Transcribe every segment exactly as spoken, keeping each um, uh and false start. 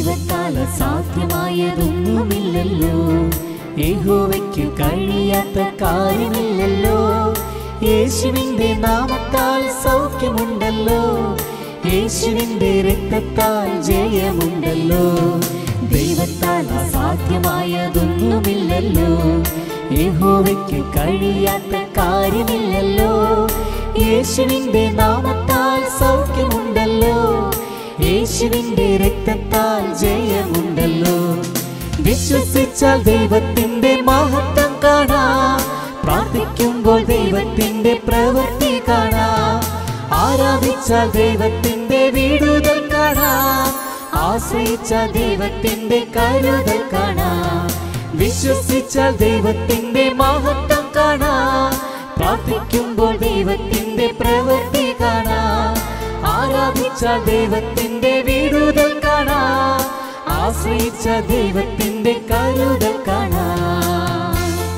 ദൈവത്താൽ അസാധ്യമായതൊന്നുമില്ലല്ലോ, യഹോവയ്ക്ക് കഴിയാത്ത കാര്യമില്ലല്ലോ. യേശുവിന്റെ നാമത്താൽ സൗഖ്യമുണ്ടല്ലോ, യേശുവിന്റെ രക്തത്താൽ ജയമുണ്ടല്ലോ. ദൈവത്താൽ അസാധ്യമായതൊന്നുമില്ലല്ലോ, യഹോവയ്ക്ക് കഴിയാത്ത കാര്യമില്ലല്ലോ. യേശുവിന്റെ നാമത്താൽ സൗഖ്യമുണ്ടല്ലോ, യേശുവിന്റെ രക്തത്താൽ ജയമുണ്ടല്ലോ. വിശ്വസിച്ചാൽ ദൈവത്തിന്റെ മഹത്വം കാണാം, പ്രാർത്ഥിക്കുമ്പോൾ ദൈവത്തിന്റെ പ്രവൃത്തി കാണാം. ആരാധിച്ചാൽ ദൈവത്തിന്റെ വിടുതൽ കാണാം, ആശ്രയിച്ചാൽ ദൈവത്തിന്റെ കരുതൽ കാണാം. വിശ്വസിച്ചാൽ ദൈവത്തിന്റെ മഹത്വം കാണാം, പ്രാർത്ഥിക്കുമ്പോൾ ദൈവത്തിന്റെ പ്രവൃത്തി കാണാം. ആരാധിച്ചാൽ ദൈവത്തിന്റെ വിടുതൽ കാണാം, ആശ്രയിച്ചാൽ ദൈവത്തിന്റെ കരുതൽ കാണാം.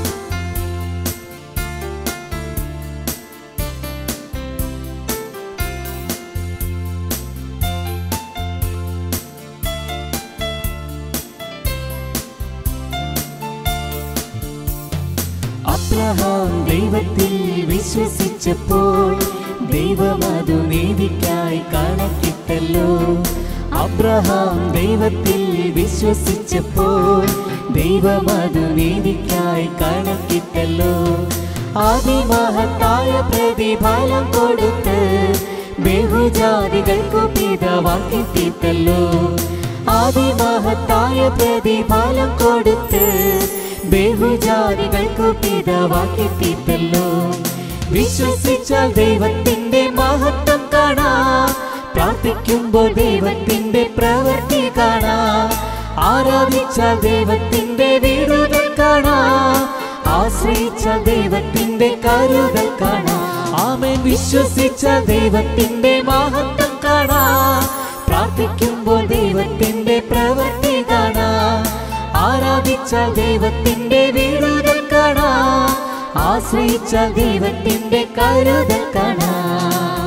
അബ്രഹാം ദൈവത്തിൽ വിശ്വസിച്ചപ്പോൾ ദൈവം അതു നീതിക്കായി കണക്കിട്ടല്ലോ. അബ്രഹാം ദൈവത്തിൽ വിശ്വസിച്ചപ്പോൾ ദൈവം അതു നീതിക്കായി കണക്കിട്ടല്ലോ. അതിമഹത്തായ പ്രതിഫലം കൊടുത്ത് ബഹുജാതികൾക്കു പിതാവാക്കി തീർത്തല്ലോ. അതിമഹത്തായ പ്രതിഫലം കൊടുത്ത് ബഹുജാതികൾക്കു പിതാവാക്കി തീർത്തല്ലോ. വിശ്വസിച്ചാൽ ദൈവത്തിന്റെ മഹത്വം കാണാം, പ്രാർത്ഥിക്കുമ്പോൾ ദൈവത്തിന്റെ പ്രവൃത്തി കാണാം. ആരാധിച്ചാൽ ദൈവത്തിന്റെ വിടുതൽ കാണാം, ആശ്രയിച്ചാൽ ദൈവത്തിന്റെ കരുതൽ കാണാം. ആമേൻ. വിശ്വസിച്ചാൽ ദൈവത്തിന്റെ മഹത്വം കാണാം, പ്രാർത്ഥിക്കുമ്പോൾ ദൈവത്തിന്റെ പ്രവൃത്തി കാണാം. ആരാധിച്ചാൽ ദൈവത്തിന്റെ വിടുതൽ കാണാം, ആശ്രയിച്ചാൽ ദൈവത്തിന്റെ കരുതൽ കാണാം.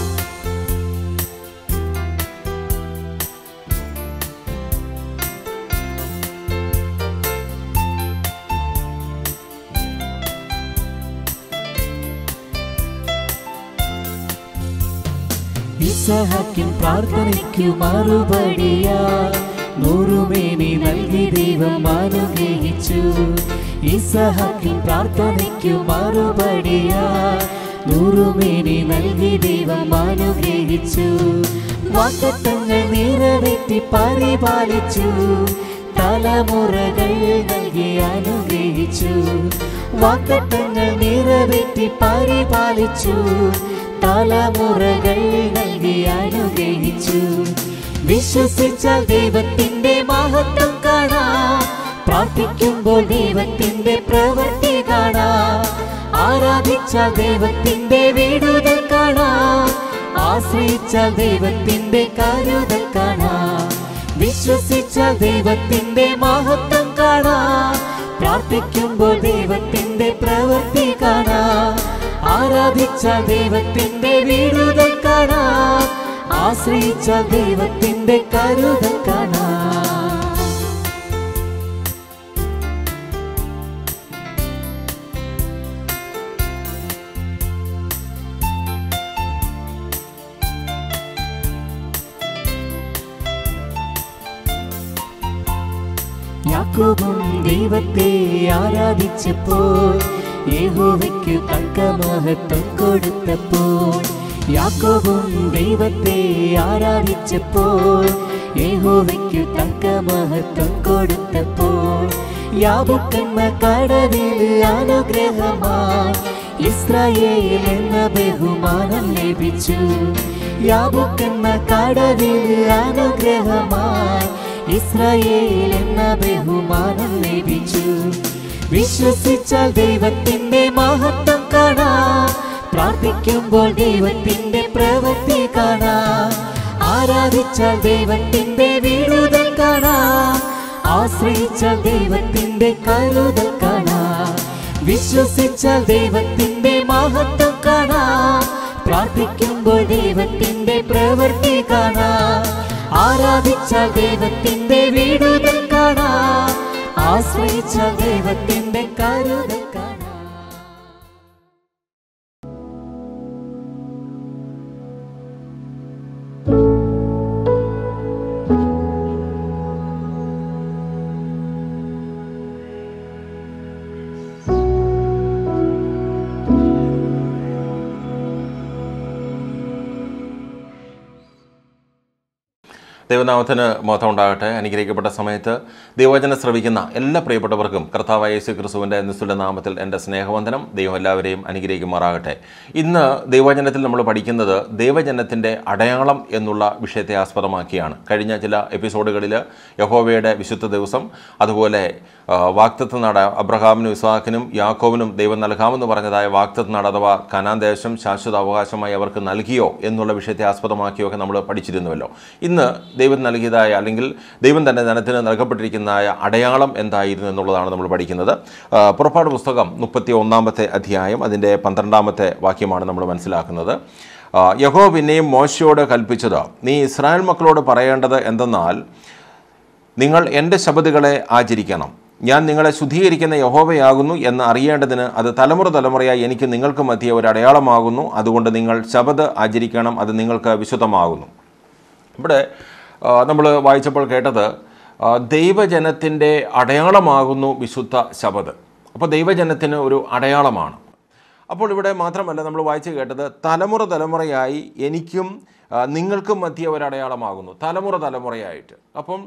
ഇസഹാക്കിൻ പ്രാർത്ഥനയ്ക്കു മറുപടിയാ നൂറുമേനി നൽകി ദൈവം അനുഗ്രഹിച്ചു. ഇസഹാക്കിൻ പ്രാർത്ഥനയ്ക്കു മറുപടിയാ നൂറുമേനി നൽകി ദൈവം അനുഗ്രഹിച്ചു. വാഗ്ദത്തങ്ങൾ നിറവേറ്റി പരിപാലിച്ചു, തലമുറകൾ നൽകി അനുഗ്രഹിച്ചു. വാഗ്ദത്തങ്ങൾ നിറവേറ്റി പരിപാലിച്ചു, തലമുറകൾ നൽകി അനുഗ്രഹിച്ചു. വിശ്വസിച്ചാൽ ദൈവത്തിന്റെ മഹത്വം കാണാം, പ്രാർത്ഥിക്കുമ്പോൾ ദൈവത്തിന്റെ പ്രവൃത്തി കാണാം. ആരാധിച്ചാൽ ദൈവത്തിന്റെ വിടുതൽ കാണാം, ആശ്രയിച്ചാൽ ദൈവത്തിന്റെ കരുതൽ കാണാം. വിശ്വസിച്ചാൽ ദൈവത്തിന്റെ മഹത്വം കാണാം, പ്രാർത്ഥിക്കുമ്പോൾ ദൈവത്തിന്റെ പ്രവൃത്തി കാണാം. ആരാധിച്ചാൽ ദൈവത്തിന്റെ വിടുതൽ കാണാം, ആശ്രയിച്ചാൽ ദൈവത്തിന്റെ കരുതൽ കാണാം. യാക്കോബും ദൈവത്തെ ആരാധിച്ചപ്പോൾ യഹോവയ്ക്ക് തക്ക മഹത്വം കൊടുത്തപ്പോൾ. യാക്കോബും ദൈവത്തെ ആരാധിച്ചപ്പോൾ യഹോവയ്ക്ക് തക്ക മഹത്വം കൊടുത്തപ്പോൾ. യാബൂക്കെന്ന കടവിൽ അനുഗ്രഹമായി ഇസ്രായേൽ എന്ന ബഹുമാനം ലഭിച്ചു. യാബൂക്കെന്ന കടവിൽ അനുഗ്രഹമായി ഇസ്രായേൽ എന്ന ബഹുമാനം ലഭിച്ചു. വിശ്വസിച്ചാൽ ദൈവത്തിന്റെ മഹത്വം കാണാം, പ്രാർത്ഥിക്കുമ്പോൾ ദൈവത്തിന്റെ പ്രവൃത്തി കാണാം. ആരാധിച്ചാൽ ദൈവത്തിന്റെ വിടുതൽ കാണാം, ആശ്രയിച്ചാൽ ദൈവത്തിന്റെ കരുതൽ കാണാം. വിശ്വസിച്ചാൽ ദൈവത്തിന്റെ മഹത്വം കാണാം, പ്രാർത്ഥിക്കുമ്പോൾ ദൈവത്തിന്റെ പ്രവൃത്തി കാണാം. ആരാ ആരാധിച്ച ദൈവത്തിന്റെ വിടുതൽ കാണാം, ആശ്രയിച്ച ദൈവത്തിന്റെ കരുതൽ കാണാം. ദൈവനാമത്തിന് മഹത്വം ഉണ്ടാകട്ടെ. അനുഗ്രഹിക്കപ്പെട്ട സമയത്ത് ദൈവവചനം ശ്രവിക്കുന്ന എല്ലാ പ്രിയപ്പെട്ടവർക്കും കർത്താവായ യേശു ക്രിസ്തുവിൻ്റെ നിസ്തുല നാമത്തിൽ എൻ്റെ സ്നേഹവന്ദനം. ദൈവം എല്ലാവരെയും അനുഗ്രഹിക്കുമാറാകട്ടെ. ഇന്ന് ദൈവവചനത്തിൽ നമ്മൾ പഠിക്കുന്നത് ദൈവജനത്തിൻ്റെ അടയാളം എന്നുള്ള വിഷയത്തെ ആസ്പദമാക്കിയാണ്. കഴിഞ്ഞ ചില എപ്പിസോഡുകളിൽ യഹോവയുടെ വിശുദ്ധ ദിവസം, അതുപോലെ വാഗ്ദത്ത നാട് അബ്രഹാമിനും ഇസ്ഹാക്കിനും യാക്കോബിനും ദൈവം നൽകാമെന്ന് പറഞ്ഞതായ വാഗ്ദത്ത നാട് അഥവാ കനാൻ ദേശം ശാശ്വത അവകാശമായി അവർക്ക് നൽകിയോ എന്നുള്ള വിഷയത്തെ ആസ്പദമാക്കിയോ ഒക്കെ നമ്മൾ പഠിച്ചിരുന്നുവല്ലോ. ഇന്ന് ദൈവം നൽകിയതായ അല്ലെങ്കിൽ ദൈവം തന്നെ ജനത്തിന് നൽകപ്പെട്ടിരിക്കുന്നതായ അടയാളം എന്തായിരുന്നു എന്നുള്ളതാണ് നമ്മൾ പഠിക്കുന്നത്. പുറപ്പാട് പുസ്തകം മുപ്പത്തി ഒന്നാമത്തെ അധ്യായം അതിൻ്റെ പന്ത്രണ്ടാമത്തെ വാക്യമാണ് നമ്മൾ മനസ്സിലാക്കുന്നത്. യഹോവ പിന്നെയും മോശയോട് കൽപ്പിച്ചത്, നീ ഇസ്രായേൽ മക്കളോട് പറയേണ്ടത് എന്തെന്നാൽ, നിങ്ങൾ എൻ്റെ ശബത്തുകളെ ആചരിക്കണം. ഞാൻ നിങ്ങളെ ശുദ്ധീകരിക്കുന്ന യഹോവയാകുന്നു എന്ന് അറിയേണ്ടതിന് അത് തലമുറ തലമുറയായി എനിക്ക് നിങ്ങൾക്ക് മധ്യേ ഒരു അടയാളമാകുന്നു. അതുകൊണ്ട് നിങ്ങൾ ശബത്ത് ആചരിക്കണം, അത് നിങ്ങൾക്ക് വിശുദ്ധമാകുന്നു. ഇവിടെ നമ്മൾ വായിച്ചപ്പോൾ കേട്ടത് ദൈവജനത്തിൻ്റെ അടയാളമാകുന്നു വിശുദ്ധ ശബത്ത്. അപ്പോൾ ദൈവജനത്തിന് ഒരു അടയാളമാണ്. അപ്പോൾ ഇവിടെ മാത്രമല്ല നമ്മൾ വായിച്ച് കേട്ടത് തലമുറ തലമുറയായി എനിക്കും നിങ്ങൾക്കും മധ്യേ ഒരടയാളമാകുന്നു, തലമുറ തലമുറയായിട്ട്. അപ്പം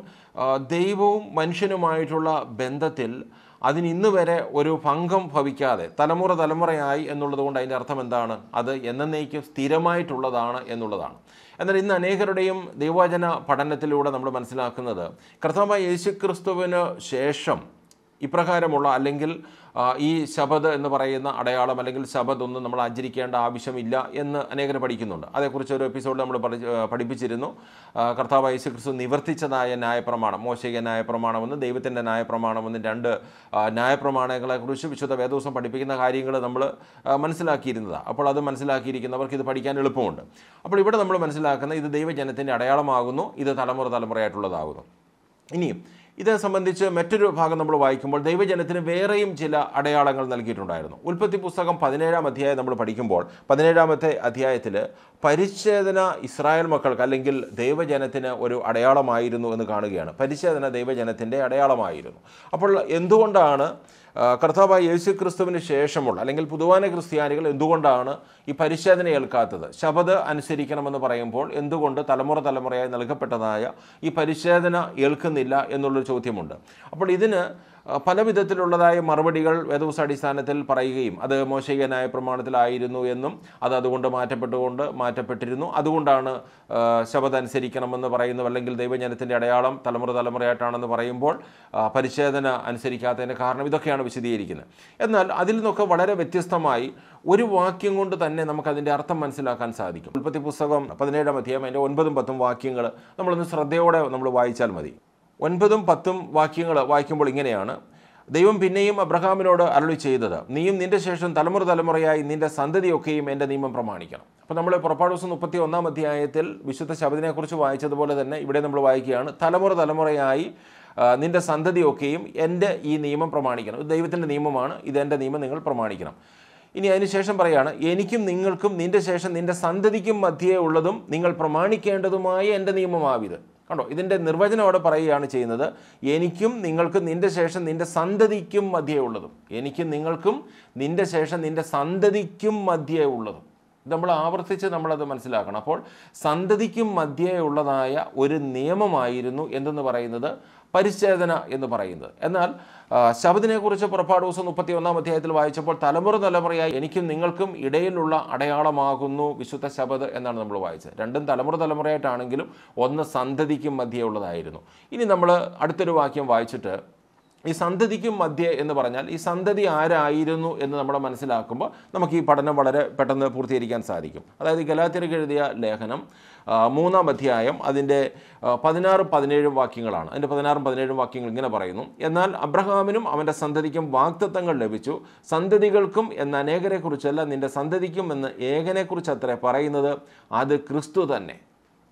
ദൈവവും മനുഷ്യനുമായിട്ടുള്ള ബന്ധത്തിൽ അതിന് ഇന്ന് വരെ ഒരു ഭംഗം ഭവിക്കാതെ തലമുറ തലമുറയായി എന്നുള്ളത് കൊണ്ട് അതിൻ്റെ അർത്ഥം എന്താണ്? അത് എന്നേക്കും സ്ഥിരമായിട്ടുള്ളതാണ് എന്നുള്ളതാണ്. എന്നാൽ ഇന്ന് അനേകരുടെയും ദൈവവചന പഠനത്തിലൂടെ നമ്മൾ മനസ്സിലാക്കുന്നത് കർത്താവായ യേശു ക്രിസ്തുവിന് ശേഷം ഇപ്രകാരമുള്ള അല്ലെങ്കിൽ ഈ ശബത്ത് എന്ന് പറയുന്ന അടയാളം അല്ലെങ്കിൽ ശബത്ത് ഒന്നും നമ്മൾ ആചരിക്കേണ്ട ആവശ്യമില്ല എന്ന് അനേകർ പഠിക്കുന്നുണ്ട്. അതേക്കുറിച്ച് ഒരു എപ്പിസോഡ് നമ്മൾ പഠിപ്പിച്ചിരുന്നു. കർത്താവായ യേശു ക്രിസ്തു നിവർത്തിച്ചതായ ന്യായപ്രമാണം, മോശിക ന്യായപ്രമാണമെന്ന് ദൈവത്തിൻ്റെ ന്യായപ്രമാണമെന്ന് രണ്ട് ന്യായപ്രമാണങ്ങളെക്കുറിച്ച് വിശുദ്ധ വേദോസം പഠിപ്പിക്കുന്ന കാര്യങ്ങൾ നമ്മൾ മനസ്സിലാക്കിയിരുന്നതാണ്. അപ്പോൾ അത് മനസ്സിലാക്കിയിരിക്കുന്നവർക്ക് ഇത് പഠിക്കാൻ എളുപ്പമുണ്ട്. അപ്പോൾ ഇവിടെ നമ്മൾ മനസ്സിലാക്കുന്നത് ഇത് ദൈവജനത്തിൻ്റെ അടയാളമാകുന്നു, ഇത് തലമുറ തലമുറയായിട്ടുള്ളതാകുന്നു. ഇനിയും ഇതേ സംബന്ധിച്ച് മറ്റൊരു ഭാഗം നമ്മൾ വായിക്കുമ്പോൾ ദൈവജനത്തിന് വേറെയും ചില അടയാളങ്ങൾ നൽകിയിട്ടുണ്ടായിരുന്നു. ഉൽപ്പത്തി പുസ്തകം പതിനേഴാം അധ്യായം നമ്മൾ പഠിക്കുമ്പോൾ പതിനേഴാമത്തെ അധ്യായത്തിൽ പരിച്ഛേദന ഇസ്രായേൽ മക്കൾക്ക് അല്ലെങ്കിൽ ദൈവജനത്തിന് ഒരു അടയാളമായിരുന്നു എന്ന് കാണുകയാണ്. പരിച്ഛേദന ദൈവജനത്തിൻ്റെ അടയാളമായിരുന്നു. അപ്പോൾ എന്തുകൊണ്ടാണ് കർത്താവായ യേശു ക്രിസ്തുവിന് ശേഷമുള്ള അല്ലെങ്കിൽ പുതുവാന ക്രിസ്ത്യാനികൾ എന്തുകൊണ്ടാണ് ഈ പരിച്ഛേദന ഏൽക്കാത്തത്? ശബത്ത് അനുസരിക്കണമെന്ന് പറയുമ്പോൾ എന്തുകൊണ്ട് തലമുറ തലമുറയായി നൽകപ്പെട്ടതായ ഈ പരിച്ഛേദന ഏൽക്കുന്നില്ല എന്നുള്ളൊരു ചോദ്യമുണ്ട്. അപ്പോൾ ഇതിന് പല വിധത്തിലുള്ളതായ മറുപടികൾ വേദപുസ്തകാടിസ്ഥാനത്തിൽ പറയുകയും അത് മോശിക ന്യായപ്രമാണത്തിലായിരുന്നു എന്നും അത് അതുകൊണ്ട് മാറ്റപ്പെട്ടുകൊണ്ട് മാറ്റപ്പെട്ടിരുന്നു, അതുകൊണ്ടാണ് ശബത്ത് അനുസരിക്കണമെന്ന് പറയുന്നു, അല്ലെങ്കിൽ ദൈവജനത്തിൻ്റെ അടയാളം തലമുറ തലമുറയായിട്ടാണെന്ന് പറയുമ്പോൾ പരിച്ഛേദന അനുസരിക്കാത്തതിൻ്റെ കാരണം ഇതൊക്കെയാണ് വിശദീകരിക്കുന്നത്. എന്നാൽ അതിൽ നിന്നൊക്കെ വളരെ വ്യത്യസ്തമായി ഒരു വാക്യം കൊണ്ട് തന്നെ നമുക്കതിൻ്റെ അർത്ഥം മനസ്സിലാക്കാൻ സാധിക്കും. ഉൽപ്പത്തി പുസ്തകം പതിനേഴാം അധ്യായം അതിൻ്റെ ഒൻപതും പത്തും വാക്യങ്ങൾ നമ്മളൊന്ന് ശ്രദ്ധയോടെ നമ്മൾ വായിച്ചാൽ മതി. ഒൻപതും പത്തും വാക്യങ്ങൾ വായിക്കുമ്പോൾ ഇങ്ങനെയാണ്: ദൈവം പിന്നെയും അബ്രഹാമിനോട് അരുളി ചെയ്തത്, നീയും നിന്റെ ശേഷം തലമുറ തലമുറയായി നിന്റെ സന്തതിയൊക്കെയും എൻ്റെ നിയമം പ്രമാണിക്കണം. അപ്പോൾ നമ്മൾ പുറപ്പാട് ദിവസം മുപ്പത്തി ഒന്നാം അധ്യായത്തിൽ വിശുദ്ധ ശബത്തിനെക്കുറിച്ച് വായിച്ചതുപോലെ തന്നെ ഇവിടെ നമ്മൾ വായിക്കുകയാണ്, തലമുറ തലമുറയായി നിന്റെ സന്തതിയൊക്കെയും എൻ്റെ ഈ നിയമം പ്രമാണിക്കണം. ഇത് ദൈവത്തിൻ്റെ നിയമമാണ്, ഇതെൻ്റെ നിയമം നിങ്ങൾ പ്രമാണിക്കണം. ഇനി അതിനുശേഷം പറയാണ്, എനിക്കും നിങ്ങൾക്കും നിന്റെ ശേഷം നിന്റെ സന്തതിക്കും മധ്യേ ഉള്ളതും നിങ്ങൾ പ്രമാണിക്കേണ്ടതുമായ എൻ്റെ നിയമമാവിത്. കണ്ടോ, ഇതിൻ്റെ നിർവചനം അവിടെ പറയുകയാണ് ചെയ്യുന്നത്, എനിക്കും നിങ്ങൾക്കും നിന്റെ ശേഷം നിന്റെ സന്തതിക്കും മധ്യേ ഉള്ളതും, എനിക്കും നിങ്ങൾക്കും നിന്റെ ശേഷം നിന്റെ സന്തതിക്കും മധ്യേ ഉള്ളതും. ഇത് നമ്മൾ ആവർത്തിച്ച് നമ്മളത് മനസ്സിലാക്കണം. അപ്പോൾ സന്തതിക്കും മധ്യേ ഉള്ളതായ ഒരു നിയമമായിരുന്നു എന്തെന്ന് പറയുന്നത് പരിച്ഛേദന എന്ന് പറയുന്നത്. എന്നാൽ ശബത്തിനെക്കുറിച്ച് പുറപ്പാട് ദിവസം മുപ്പത്തി ഒന്നാം അധ്യായത്തിൽ വായിച്ചപ്പോൾ തലമുറ തലമുറയായി എനിക്കും നിങ്ങൾക്കും ഇടയിലുള്ള അടയാളമാകുന്നു വിശുദ്ധ ശബത്ത് എന്നാണ് നമ്മൾ വായിച്ചത്. രണ്ടും തലമുറ തലമുറയായിട്ടാണെങ്കിലും ഒന്ന് സന്തതിക്കും മധ്യേ ഉള്ളതായിരുന്നു. ഇനി നമ്മൾ അടുത്തൊരു വാക്യം വായിച്ചിട്ട് ഈ സന്തതിക്കും മധ്യേ എന്ന് പറഞ്ഞാൽ ഈ സന്തതി ആരായിരുന്നു എന്ന് നമ്മൾ മനസ്സിലാക്കുമ്പോൾ നമുക്ക് ഈ പഠനം വളരെ പെട്ടെന്ന് പൂർത്തീകരിക്കാൻ സാധിക്കും. അതായത് ഗലാത്യർക്ക് എഴുതിയ ലേഖനം മൂന്നാം അധ്യായം അതിൻ്റെ പതിനാറും പതിനേഴും വാക്യങ്ങളാണ്. അതിൻ്റെ പതിനാറും പതിനേഴും വാക്യങ്ങൾ ഇങ്ങനെ പറയുന്നു: എന്നാൽ അബ്രഹാമിനും അവൻ്റെ സന്തതിക്കും വാഗ്ദത്തങ്ങൾ ലഭിച്ചു, സന്തതികൾക്കും എന്ന അനേകരെക്കുറിച്ചല്ല, നിൻ്റെ സന്തതിക്കും എന്ന് ഏകനെക്കുറിച്ച് അത്രേ പറയുന്നത്, അത് ക്രിസ്തു തന്നെ.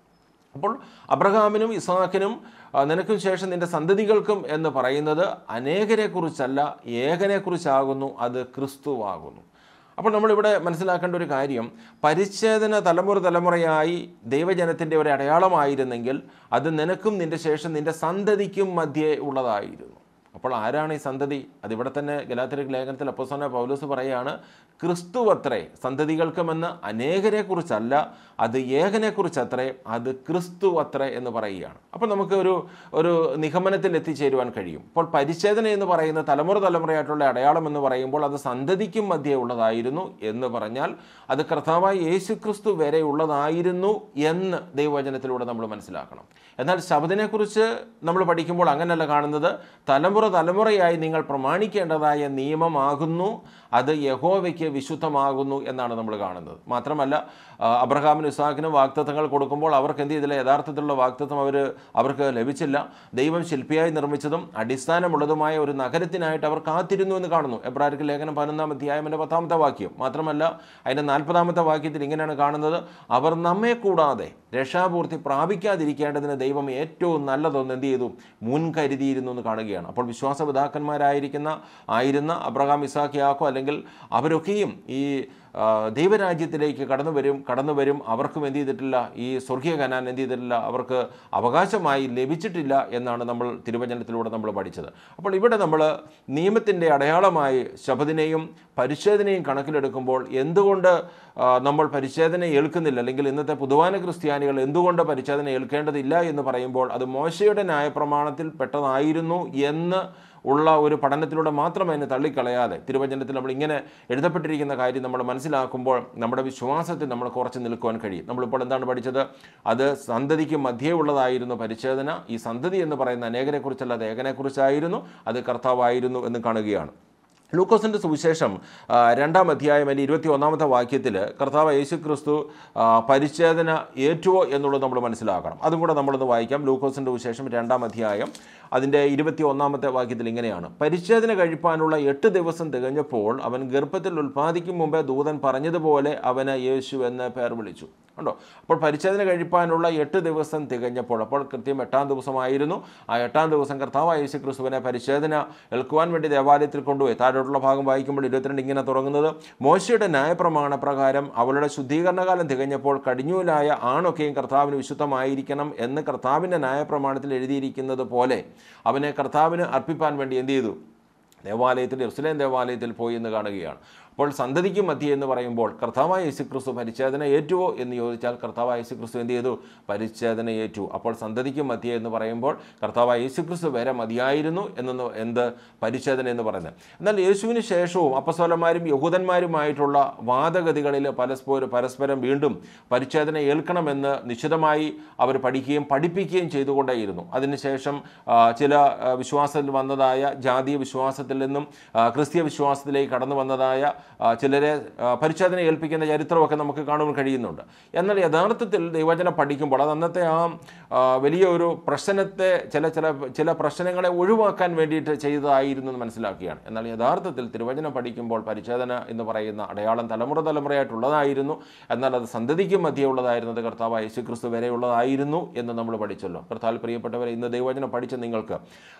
അപ്പോൾ അബ്രഹാമിനും ഇസ്ഹാക്കിനും നിനക്കും ശേഷം നിൻ്റെ സന്തതികൾക്കും എന്ന് പറയുന്നത് അനേകരെക്കുറിച്ചല്ല, ഏകനെക്കുറിച്ചാകുന്നു, അത് ക്രിസ്തുവാകുന്നു. അപ്പോൾ നമ്മളിവിടെ മനസ്സിലാക്കേണ്ട ഒരു കാര്യം, പരിച്ഛേദന തലമുറ തലമുറയായി ദൈവജനത്തിൻ്റെ ഒരു അടയാളമായിരുന്നെങ്കിൽ അത് നിനക്കും നിൻ്റെ ശേഷം നിൻ്റെ സന്തതിക്കും മധ്യേ ഉള്ളതായിരുന്നു. അപ്പോൾ ആരാണ് ഈ സന്തതി? അതിവിടെ തന്നെ ഗലാത്യരുടെ ലേഖനത്തിൽ അപ്പോസ്തലനായ പൗലോസ് പറയുകയാണ്, ക്രിസ്തുവത്രേ സന്തതികൾക്കുമെന്ന് അനേകരെക്കുറിച്ചല്ല, അത് ഏകനെക്കുറിച്ചത്രേ, അത് ക്രിസ്തുവത്രേ എന്ന് പറയുകയാണ്. അപ്പോൾ നമുക്ക് ഒരു ഒരു നിഗമനത്തിൽ എത്തിച്ചേരുവാൻ കഴിയും. അപ്പോൾ പരിച്ഛേദന എന്ന് പറയുന്ന തലമുറ തലമുറയായിട്ടുള്ള അടയാളം എന്ന് പറയുമ്പോൾ അത് സന്തതിക്കും മധ്യേ ഉള്ളതായിരുന്നു എന്ന് പറഞ്ഞാൽ അത് കർത്താവായ യേശു ക്രിസ്തു വരെ ഉള്ളതായിരുന്നു എന്ന് ദൈവവചനത്തിലൂടെ നമ്മൾ മനസ്സിലാക്കണം. എന്നാൽ ശബദിനെക്കുറിച്ച് നമ്മൾ പഠിക്കുമ്പോൾ അങ്ങനെയല്ല കാണുന്നത്. തലമുറ തലമുറയായി നിങ്ങൾ പ്രമാണിക്കേണ്ടതായ നിയമമാകുന്നു, അത് യഹോവയ്ക്ക് വിശുദ്ധമാകുന്നു എന്നാണ് നമ്മൾ കാണുന്നത്. മാത്രമല്ല അബ്രഹാമിനും ഇസ്ഹാക്കിനും വാഗ്ദത്തങ്ങൾ കൊടുക്കുമ്പോൾ അവർക്ക് എന്ത് ചെയ്തില്ല? യഥാർത്ഥത്തിലുള്ള വാഗ്ദത്തം അവർ അവർക്ക് ലഭിച്ചില്ല. ദൈവം ശില്പിയായി നിർമ്മിച്ചതും അടിസ്ഥാനമുള്ളതുമായ ഒരു നഗരത്തിനായിട്ട് അവർ കാത്തിരുന്നു എന്ന് കാണുന്നു. എബ്രായർക്ക് ലേഖനം പതിനൊന്നാം അധ്യായം എൻ്റെ പത്താമത്തെ വാക്യം. മാത്രമല്ല അതിൻ്റെ നാൽപ്പതാമത്തെ വാക്യത്തിൽ ഇങ്ങനെയാണ് കാണുന്നത്, അവർ നമ്മെ കൂടാതെ രക്ഷാപൂർത്തി പ്രാപിക്കാതിരിക്കേണ്ടതിന് ദൈവം ഏറ്റവും നല്ലതൊന്ന് എന്ത് ചെയ്തു? മുൻകരുതിയിരുന്നു എന്ന് കാണുകയാണ്. അപ്പോൾ വിശ്വാസപിതാക്കന്മാരായിരിക്കുന്ന ആയിരുന്ന അബ്രഹാം, ഇസ്ഹാക്ക്, യാക്കോബ് അല്ലെങ്കിൽ അവരൊക്കെയും ഈ ദൈവരാജ്യത്തിലേക്ക് കടന്നു വരും കടന്നു വരും അവർക്കും എന്ത് ചെയ്തിട്ടില്ല? ഈ സ്വർഗീയ കനാൻ എന്ത് ചെയ്തിട്ടില്ല? അവർക്ക് അവകാശമായി ലഭിച്ചിട്ടില്ല എന്നാണ് നമ്മൾ തിരുവചനത്തിലൂടെ നമ്മൾ പഠിച്ചത്. അപ്പോൾ ഇവിടെ നമ്മൾ നിയമത്തിൻ്റെ അടയാളമായി ശബദിനെയും പരിച്ഛേദനയും കണക്കിലെടുക്കുമ്പോൾ എന്തുകൊണ്ട് നമ്മൾ പരിച്ഛേദന ഏൽക്കുന്നില്ല, അല്ലെങ്കിൽ ഇന്നത്തെ പുതുവാന ക്രിസ്ത്യാനികൾ എന്തുകൊണ്ട് പരിച്ഛേദന ഏൽക്കേണ്ടതില്ല എന്ന് പറയുമ്പോൾ അത് മോശയുടെ ന്യായപ്രമാണത്തിൽ പെട്ടതായിരുന്നു എന്ന് ഉള്ള ഒരു പഠനത്തിലൂടെ മാത്രം അതിനെ തള്ളിക്കളയാതെ തിരുവചനത്തിൽ നമ്മൾ ഇങ്ങനെ എഴുതപ്പെട്ടിരിക്കുന്ന കാര്യം നമ്മൾ മനസ്സിലാക്കുമ്പോൾ നമ്മുടെ വിശ്വാസത്തിൽ നമ്മൾ കുറച്ച് നിൽക്കുവാൻ കഴിയും. നമ്മളിപ്പോൾ എന്താണ് പഠിച്ചത്? അത് സന്തതിക്ക് മധ്യേ ഉള്ളതായിരുന്നു പരിച്ഛേദന. ഈ സന്തതി എന്ന് പറയുന്ന അനേകരെക്കുറിച്ചല്ല, അത് ഏകനെക്കുറിച്ചായിരുന്നു, അത് കർത്താവായിരുന്നു എന്ന് കാണുകയാണ്. ലൂക്കോസിൻ്റെ സുവിശേഷം രണ്ടാം അധ്യായം അതിൻ്റെ ഇരുപത്തി ഒന്നാമത്തെ വാക്യത്തിൽ കർത്താവ് യേശു ക്രിസ്തു പരിച്ഛേദന ഏറ്റുവോ എന്നുള്ളത് നമ്മൾ മനസ്സിലാക്കണം. അതും കൂടെ നമ്മളൊന്ന് വായിക്കാം. ലൂക്കോസിൻ്റെ സുവിശേഷം രണ്ടാം അധ്യായം അതിൻ്റെ ഇരുപത്തി ഒന്നാമത്തെ വാക്യത്തിൽ ഇങ്ങനെയാണ്, പരിച്ഛേദന കഴിപ്പാനുള്ള എട്ട് ദിവസം തികഞ്ഞപ്പോൾ അവൻ ഗർഭത്തിൽ ഉൽപ്പാദിക്കും മുമ്പേ ദൂതൻ പറഞ്ഞതുപോലെ അവന് യേശു എന്ന് പേർ വിളിച്ചു. ഉണ്ടോ? അപ്പോൾ പരിച്ഛേദന കഴിപ്പാനുള്ള എട്ട് ദിവസം തികഞ്ഞപ്പോൾ, അപ്പോൾ കൃത്യം എട്ടാം ദിവസമായിരുന്നു. ആ എട്ടാം ദിവസം കർത്താവായ യേശു ക്രിസ്തുവിനെ പരിച്ഛേദന ഏൽക്കുവാൻ വേണ്ടി ദേവാലയത്തിൽ കൊണ്ടുപോയി. താഴോട്ടുള്ള ഭാഗം വായിക്കുമ്പോൾ ഇരുപത്തിരണ്ട് ഇങ്ങനെ തുടങ്ങുന്നത്, മോശയുടെ ന്യായപ്രമാണ പ്രകാരം അവളുടെ ശുദ്ധീകരണകാലം തികഞ്ഞപ്പോൾ കടിഞ്ഞൂലായ ആണൊക്കെയും കർത്താവിന് വിശുദ്ധമായിരിക്കണം എന്ന് കർത്താവിൻ്റെ ന്യായപ്രമാണത്തിൽ എഴുതിയിരിക്കുന്നത് പോലെ അവനെ കർത്താവിന് അർപ്പിപ്പാൻ വേണ്ടി എന്ത് ചെയ്തു? ദേവാലയത്തിൽ, യെരുശലേം ദേവാലയത്തിൽ പോയി എന്ന് കാണുകയാണ്. അപ്പോൾ സന്തതിക്ക് മധ്യ എന്ന് പറയുമ്പോൾ കർത്താവായ യേശു ക്രിസ്തു പരിച്ഛേദന ഏറ്റുവോ എന്ന് ചോദിച്ചാൽ കർത്താവായ യേശു ക്രിസ്തു എന്ത് ചെയ്തു? പരിച്ഛേദന ഏറ്റു. അപ്പോൾ സന്തതിക്ക് മധ്യ എന്ന് പറയുമ്പോൾ കർത്താവായ യേശു ക്രിസ്തു വരെ മതിയായിരുന്നു എന്ന് എന്ത് പരിച്ഛേദന എന്ന് പറയുന്നത്. എന്നാൽ യേശുവിന് ശേഷവും അപ്പസ്തോലന്മാരും യഹൂദന്മാരുമായിട്ടുള്ള വാദഗതികളിൽ പരസ്പരം പരസ്പരം വീണ്ടും പരിച്ഛേദന ഏൽക്കണമെന്ന് നിശ്ചിതമായി അവർ പഠിക്കുകയും പഠിപ്പിക്കുകയും ചെയ്തുകൊണ്ടേയിരുന്നു. അതിനുശേഷം ചില വിശ്വാസത്തിൽ വന്നതായ ജാതീയ വിശ്വാസത്തിൽ നിന്നും ക്രിസ്തീയ വിശ്വാസത്തിലേക്ക് കടന്നു വന്നതായ ചിലരെ പരിച്ഛേദന ഏൽപ്പിക്കുന്ന ചരിത്രമൊക്കെ നമുക്ക് കാണുവാൻ കഴിയുന്നുണ്ട്. എന്നാൽ യഥാർത്ഥത്തിൽ ദൈവവചനം പഠിക്കുമ്പോൾ അത് അന്നത്തെ ആ വലിയ ഒരു പ്രശ്നത്തെ ചില ചില ചില പ്രശ്നങ്ങളെ ഒഴിവാക്കാൻ വേണ്ടിയിട്ട് ചെയ്തതായിരുന്നു എന്ന് മനസ്സിലാക്കുകയാണ്. എന്നാൽ യഥാർത്ഥത്തിൽ തിരുവചനം പഠിക്കുമ്പോൾ പരിച്ഛേദന എന്ന് പറയുന്ന അടയാളം തലമുറ തലമുറയായിട്ടുള്ളതായിരുന്നു. എന്നാൽ അത് സന്തതിക്ക് മധ്യമുള്ളതായിരുന്നത് കർത്താവായ യേശു ക്രിസ്തു വരെയുള്ളതായിരുന്നു എന്ന് നമ്മൾ പഠിച്ചല്ലോ. കർത്താവിൽ പ്രിയപ്പെട്ടവരെ, ഇന്ന് ദൈവവചനം പഠിച്ച നിങ്ങൾക്ക്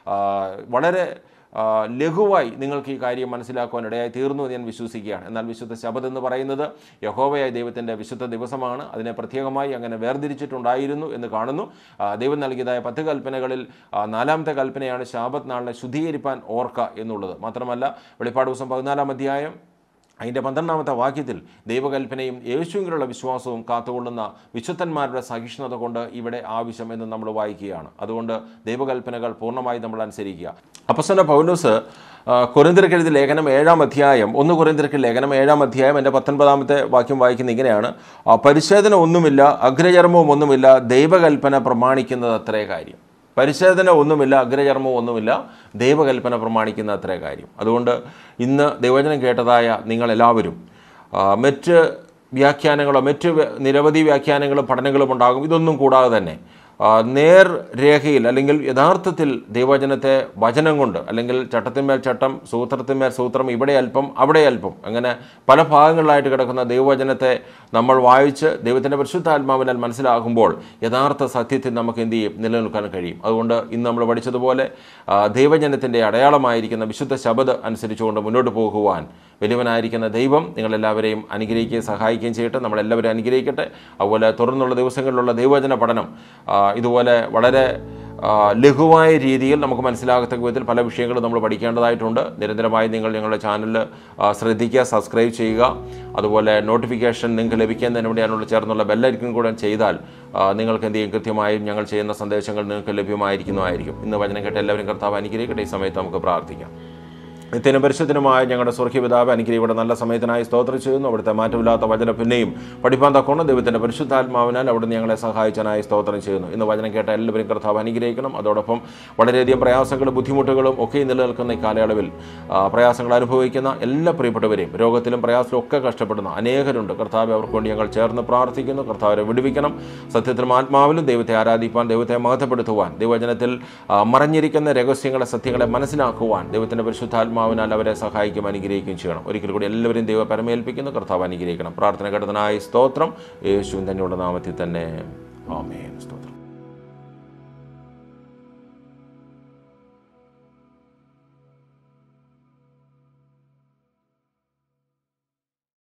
വളരെ ലഘുവായി നിങ്ങൾക്ക് ഈ കാര്യം മനസ്സിലാക്കുവാൻ ഇടയായി തീർന്നു എന്ന് ഞാൻ വിശ്വസിക്കുകയാണ്. എന്നാൽ വിശുദ്ധ ശബത്ത് എന്ന് പറയുന്നത് യഹോവയായ ദൈവത്തിൻ്റെ വിശുദ്ധ ദിവസമാണ്. അതിനെ പ്രത്യേകമായി അങ്ങനെ വേർതിരിച്ചിട്ടുണ്ടായിരുന്നു എന്ന് കാണുന്നു. ദൈവം നൽകിയതായ പത്ത് കൽപ്പനകളിൽ നാലാമത്തെ കൽപ്പനയാണ് ശാബത്ത് നാളിനെ ശുദ്ധീകരിപ്പാൻ ഓർക്ക എന്നുള്ളത്. മാത്രമല്ല വെളിപ്പാട് ദിവസം പതിനാലാം അധ്യായം അതിൻ്റെ പന്ത്രണ്ടാമത്തെ വാക്യത്തിൽ ദൈവകൽപ്പനയും യേശുവിലുള്ള വിശ്വാസവും കാത്തുകൊള്ളുന്ന വിശുദ്ധന്മാരുടെ സഹിഷ്ണുത കൊണ്ട് ഇവിടെ ആവശ്യം എന്ന് നമ്മൾ വായിക്കുകയാണ്. അതുകൊണ്ട് ദൈവകൽപ്പനകൾ പൂർണ്ണമായി നമ്മൾ അനുസരിക്കുക. അപ്പോസ്തലനായ പൗലോസ് കൊരിന്ത്യർക്ക് എഴുതിയ ലേഖനം ഏഴാം അധ്യായം ഒന്ന് കൊരിന്ത്യർക്ക് ലേഖനം ഏഴാം അധ്യായം എൻ്റെ പത്തൊൻപതാമത്തെ വാക്യം വായിക്കുന്ന ഇങ്ങനെയാണ്, പരിച്ഛേദന ഒന്നുമില്ല, അഗ്രചർമ്മവും ഒന്നുമില്ല, ദൈവകൽപ്പന പ്രമാണിക്കുന്നത് അത്രേ കാര്യം. പരിച്ഛേദന ഒന്നുമില്ല, അഗ്രചർമ്മവും ഒന്നുമില്ല, ദൈവകൽപ്പന പ്രമാണിക്കുന്ന അത്രേ കാര്യം. അതുകൊണ്ട് ഇന്ന് ദൈവവചനം കേട്ടതായ നിങ്ങളെല്ലാവരും മറ്റ് വ്യാഖ്യാനങ്ങളോ മറ്റ് നിരവധി വ്യാഖ്യാനങ്ങളും പഠനങ്ങളും ഉണ്ടാകും. ഇതൊന്നും കൂടാതെ തന്നെ നേർ രേഖയിൽ അല്ലെങ്കിൽ യഥാർത്ഥത്തിൽ ദൈവവചനത്തെ വചനം കൊണ്ട് അല്ലെങ്കിൽ ചട്ടത്തിന്മേൽ ചട്ടം സൂത്രത്തിന്മേൽ സൂത്രം ഇവിടെ അല്പം അവിടെ അല്പം അങ്ങനെ പല ഭാഗങ്ങളിലായിട്ട് കിടക്കുന്ന ദൈവവചനത്തെ നമ്മൾ വായിച്ച് ദൈവത്തിൻ്റെ പരിശുദ്ധാത്മാവിനാൽ മനസ്സിലാകുമ്പോൾ യഥാർത്ഥ സത്യത്തിൽ നമുക്ക് എന്ത് ചെയ്യും നിലനിൽക്കാൻ കഴിയും. അതുകൊണ്ട് ഇന്ന് നമ്മൾ പഠിച്ചതുപോലെ ദൈവജനത്തിൻ്റെ അടയാളമായിരിക്കുന്ന വിശുദ്ധ ശബദ് അനുസരിച്ചുകൊണ്ട് മുന്നോട്ട് പോകുവാൻ വലിയവനായിരിക്കുന്ന ദൈവം നിങ്ങളെല്ലാവരെയും അനുഗ്രഹിക്കുകയും സഹായിക്കുകയും ചെയ്യട്ടെ. നമ്മളെല്ലാവരും അനുഗ്രഹിക്കട്ടെ. അതുപോലെ തുടർന്നുള്ള ദിവസങ്ങളിലുള്ള ദൈവവചന പഠനം ഇതുപോലെ വളരെ ലഘുവായ രീതിയിൽ നമുക്ക് മനസ്സിലാകത്തക്ക വിധത്തിൽ പല വിഷയങ്ങളും നമ്മൾ പഠിക്കേണ്ടതായിട്ടുണ്ട്. നിരന്തരമായി നിങ്ങൾ ഞങ്ങളുടെ ചാനൽ ശ്രദ്ധിക്കുക, സബ്സ്ക്രൈബ് ചെയ്യുക. അതുപോലെ നോട്ടിഫിക്കേഷൻ നിങ്ങൾക്ക് ലഭിക്കുന്നതിന് വേണ്ടിയാണുള്ള ചേർന്നുള്ള ബെല്ലൈക്കൺ കൂടെ ചെയ്താൽ നിങ്ങൾക്ക് എന്ത് ചെയ്യും കൃത്യമായും ഞങ്ങൾ ചെയ്യുന്ന സന്ദേശങ്ങൾ നിങ്ങൾക്ക് ലഭ്യമായിരിക്കുന്നതായിരിക്കും. ഇന്ന് വചനം കേട്ട എല്ലാവരും കർത്താവ് അനുഗ്രഹിക്കട്ടെ. ഈ സമയത്ത് നമുക്ക് പ്രാർത്ഥിക്കാം. നിത്യനും പരിശുദ്ധനുമായ ഞങ്ങളുടെ സ്വർഗ്ഗപിതാവ് അനുഗ്രഹിയുടെ നല്ല സമയത്തിനായി സ്തോത്രം ചെയ്യുന്നു. അവിടുത്തെ മാറ്റമില്ലാത്ത വചനം പിന്നെയും പഠിപ്പാൻ തക്കോണം ദൈവത്തിൻ്റെ പരിശുദ്ധാത്മാവിനാൽ അവിടുന്ന് ഞങ്ങളെ സഹായിച്ചനായി സ്തോത്രം ചെയ്യുന്നു. ഇന്ന് വചനം കേട്ട എല്ലാവരും കർത്താവ് അനുഗ്രഹിക്കണം. അതോടൊപ്പം വളരെയധികം പ്രയാസങ്ങളും ബുദ്ധിമുട്ടുകളും ഒക്കെ നിലനിൽക്കുന്ന ഈ കാലയളവിൽ പ്രയാസങ്ങൾ അനുഭവിക്കുന്ന എല്ലാ പ്രിയപ്പെട്ടവരെയും രോഗത്തിലും പ്രയാസത്തിലും ഒക്കെ കഷ്ടപ്പെടുന്ന അനേകരുണ്ട്. കർത്താവ് അവർക്ക് വേണ്ടി ഞങ്ങൾ ചേർന്ന് പ്രാർത്ഥിക്കുന്നു. കർത്താവരെ വിടുവിക്കണം. സത്യത്തിലും ആത്മാവിലും ദൈവത്തെ ആരാധിപ്പാൻ, ദൈവത്തെ മഹത്വപ്പെടുത്തുവാൻ, ദൈവവചനത്തിൽ മറഞ്ഞിരിക്കുന്ന രഹസ്യങ്ങളെ സത്യങ്ങളെ മനസ്സിലാക്കുവാൻ ദൈവത്തിൻ്റെ പരിശുദ്ധാത്മാ ാൽ അവരെ സഹായിക്കും, അനുഗ്രഹിക്കുകയും ചെയ്യണം. ഒരിക്കൽ കൂടി എല്ലാവരും ദൈവം പരമേൽപ്പിക്കുന്നു. കർത്താവ് അനുഗ്രഹിക്കണം. പ്രാർത്ഥന ഘടനായി സ്തോത്രം. യേശുവിൻ തന്നെയുള്ള നാമത്തിൽ തന്നെ ആമേൻ. സ്തോത്രം.